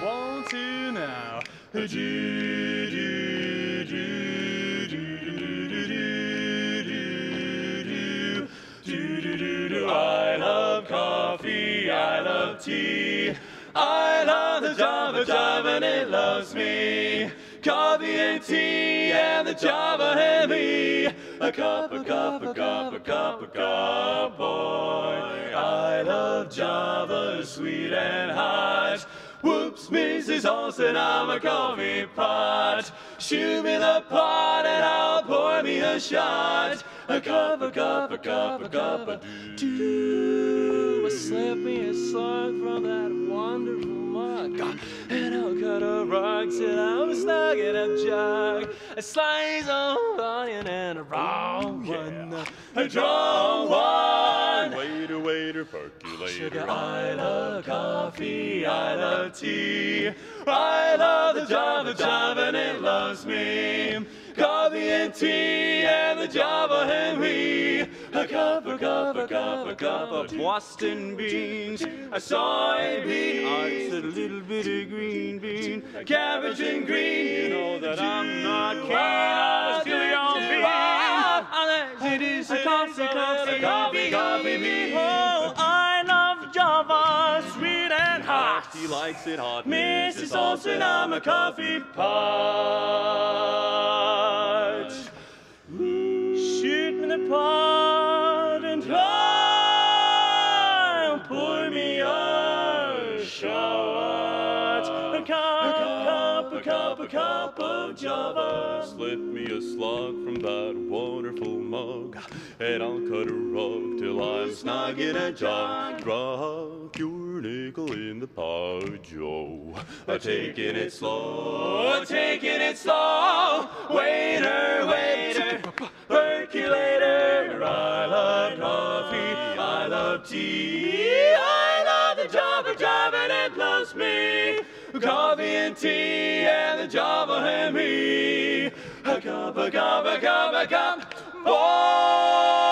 want to now. Do, do, do, do, do, do. I love coffee, I love tea. I love the Java, Java, and it loves me. Coffee and tea, and the Java and me. A cup, a cup, a cup, a cup, a cup, boy. I love Java, sweet and hot. Whoops, Mrs. Olsen, I'm a coffee pot. Shoot me the pot and I'll pour me a shot. A cup, a cup, a cup, a cup, a do. Slip me a slug from that wonderful mug, and I'll cut a rug till I'm stuck in a jug. A slice of onion and a raw one, a draw one. Waiter, waiter, percolator. Sugar, I love coffee, I love tea. I love the Java, Java, and it loves me. Coffee and tea and the Java and me. A cup, a cup, a cup, a cup of Boston beans, a soybean, a little bit of green bean, cabbage and green. You know that I'm not keen on your bean. It is a coffee, coffee, coffee, coffee bean. Oh, I love Java, sweet and hot. He likes it hot. Mrs. Olsen, I'm a coffee pot. Shoot me the pot and I'll pour me a shot. A cup, a cup, a cup of Java. Slip me a slug from that wonderful mug, and I'll cut a rug till I'm snug in a jug. Drop your nickel in the pot, Joe. Taking it slow, taking it slow. Waiter, waiter, percolator. I love coffee, I love tea. I love the Java, Java, and it loves me. Coffee and tea and the Java and me. A cup, a cup, a cup, a cup. Oh!